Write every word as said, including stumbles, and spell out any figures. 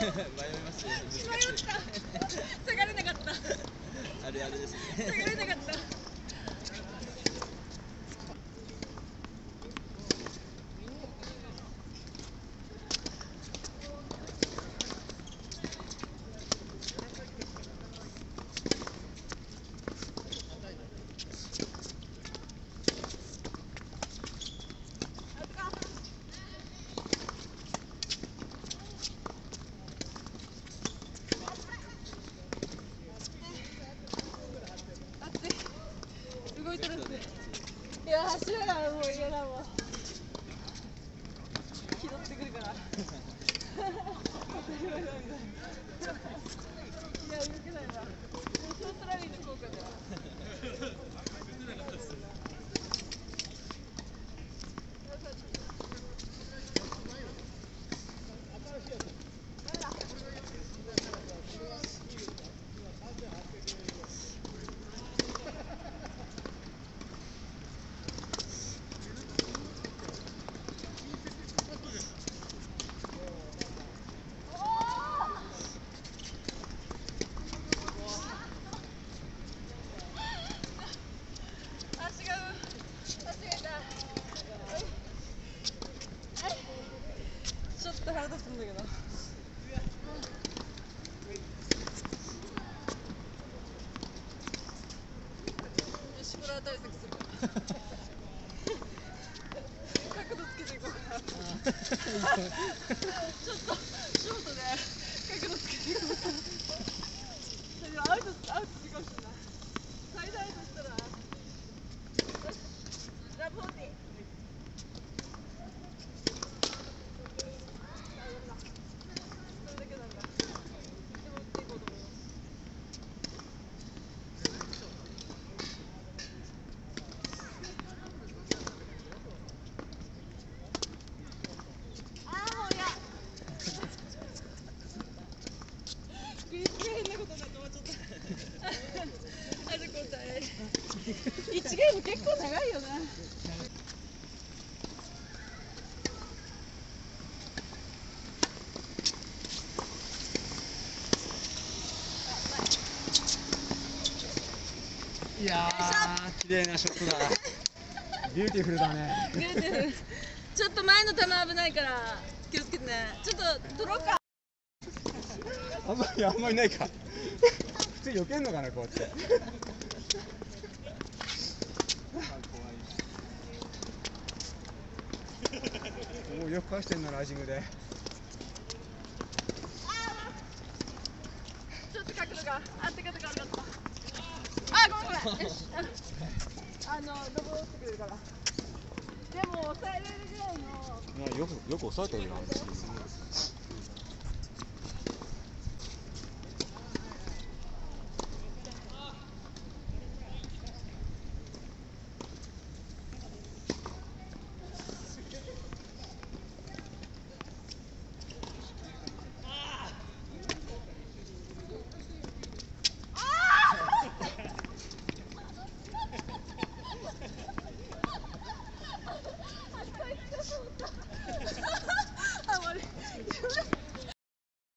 ますよ。 迷った。下がれなかった。 あれあれですね。 下がれなかった。動いてるって。いや、走らない、もう嫌だもん。拾ってくるから。いや、動けないな。ショートラリーの効果で。ちょっと腹立つんだけど。よし、これは対策するから。角度つけていこうかな。ちょっとショートで角度つけていこうかな。アウトアウトするかもしれない。最大としたら。ラブホーティー。いちゲーム結構長いよね。 いやー、綺麗なショットだ。ビューティフルだね。 ビューティフル。ちょっと前の球危ないから気をつけてね。ちょっと取ろうか。 あんまりあんまりないか。普通避けんのかな、こうやって。おお、よく返してんな、ライジングで。 ちょっと角度があってかとか悪かった。あ、ごめんごめん。よし。あのロボ打ってくれるから。でも抑えれるぐらいの。 いや、よくよく抑えてるな。